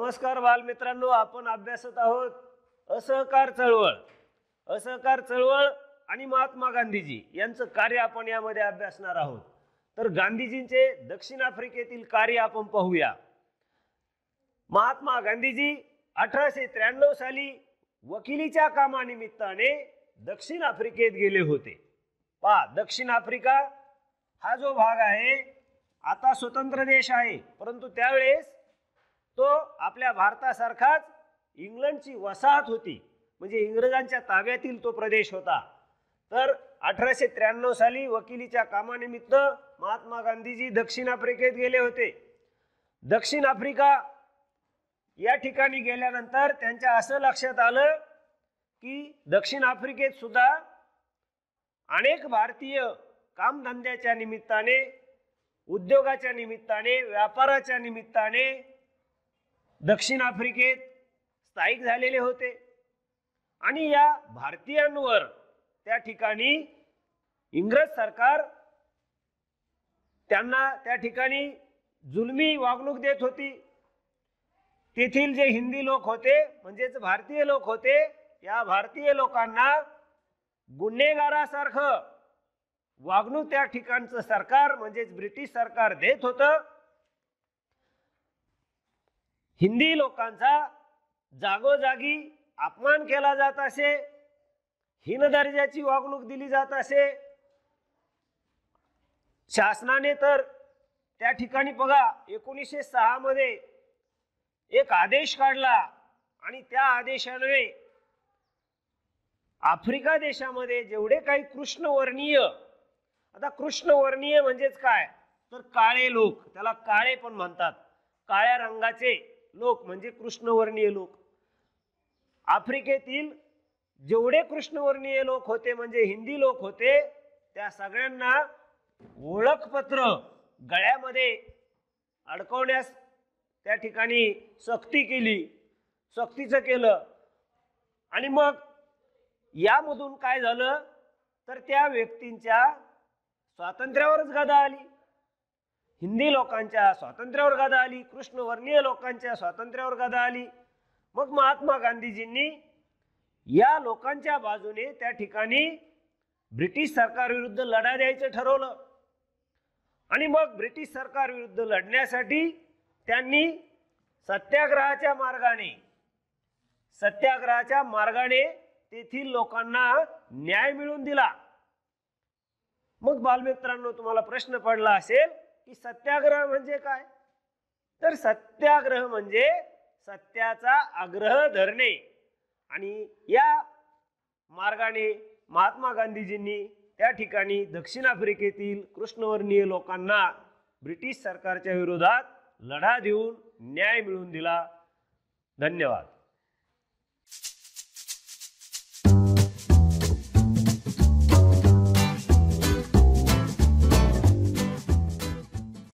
नमस्कार बालमित्रांनो, आपण अभ्यासत आहोत असहकार चळवळ. असहकार चळवळ आणि महात्मा गांधीजी यांचं कार्य आपण यामध्ये अभ्यासणार आहोत. तर गांधीजींचे दक्षिण आफ्रिकेतील कार्य आपण पाहूया. महात्मा गांधीजी 1893 साली वकिलीच्या कामानिमित्ताने दक्षिण आफ्रिकेत गेले होते. पहा, दक्षिण आफ्रिका हा जो भाग आहे आता स्वतंत्र देश आहे, परंतु त्यावेळेस तो आपल्या भारतासारखाच इंग्लंडची वसाहत होती, म्हणजे इंग्रजांच्या ताब्यातील तो प्रदेश होता. तर 1893 साली वकिलीच्या कामानिमित्त महात्मा गांधीजी दक्षिण आफ्रिकेत गेले होते. दक्षिण आफ्रिका या ठिकाणी गेल्यानंतर त्यांच्या असं लक्षात आलं की दक्षिण आफ्रिकेत सुद्धा अनेक भारतीय कामधंद्याच्या निमित्ताने, उद्योगाच्या निमित्ताने, व्यापाराच्या निमित्ताने दक्षिण आफ्रिकेत स्थायिक झालेले होते. आणि या भारतीयांवर त्या ठिकाणी इंग्रज सरकार त्यांना त्या ठिकाणी जुलमी वागणूक देत होती. तेथील जे हिंदी लोक होते, म्हणजेच भारतीय लोक होते, या भारतीय लोकांना गुन्हेगारासारखं वागणूक त्या ठिकाणचं सरकार म्हणजेच ब्रिटिश सरकार देत होतं. हिंदी लोकांचा जागोजागी अपमान केला जात असे, हीन दर्जाची वागणूक दिली जात असे. शासनाने तर त्या ठिकाणी बघा 1906 मध्ये एक आदेश काढला आणि त्या आदेशाने आफ्रिका देशामध्ये जेवढे काही कृष्णवर्णीय, आता कृष्णवर्णीय म्हणजेच काय तर काळे लोक, त्याला काळे पण म्हणतात, काळ्या रंगाचे लोक म्हणजे कृष्णवर्णीय लोक. आफ्रिकेतील जेवढे कृष्णवर्णीय लोक होते म्हणजे हिंदी लोक होते, त्या सगळ्यांना ओळखपत्र गळ्यामध्ये अडकवण्यास त्या ठिकाणी सक्तीचं केलं. आणि मग यामधून काय झालं तर त्या व्यक्तींच्या स्वातंत्र्यावरच गदा आली. हिंदी लोकांच्या स्वातंत्र्यावर गदा आली, कृष्णवर्णीय लोकांच्या स्वातंत्र्यावर गदा आली. मग महात्मा गांधीजींनी या लोकांच्या बाजूने त्या ठिकाणी ब्रिटिश सरकारविरुद्ध लढा द्यायचं ठरवलं. आणि मग ब्रिटिश सरकार विरुद्ध लढण्यासाठी त्यांनी सत्याग्रहाच्या मार्गाने तेथील लोकांना न्याय मिळवून दिला. मग बालमित्रांनो, तुम्हाला प्रश्न पडला असेल की सत्याग्रह म्हणजे काय? तर सत्याग्रह म्हणजे सत्याचा आग्रह धरणे. आणि या मार्गाने महात्मा गांधीजींनी त्या ठिकाणी दक्षिण आफ्रिकेतील कृष्णवर्णीय लोकांना ब्रिटिश सरकारच्या विरोधात लढा देऊन न्याय मिळवून दिला. धन्यवाद.